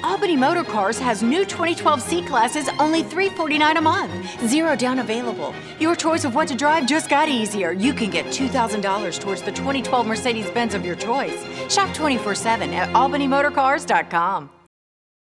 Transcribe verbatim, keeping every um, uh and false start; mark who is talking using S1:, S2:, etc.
S1: Albany Motor Cars has new twenty twelve C-Classes, only three forty-nine a month. Zero down available. Your choice of what to drive just got easier. You can get two thousand dollars towards the twenty twelve Mercedes-Benz of your choice. Shop twenty-four seven at albany motor cars dot com.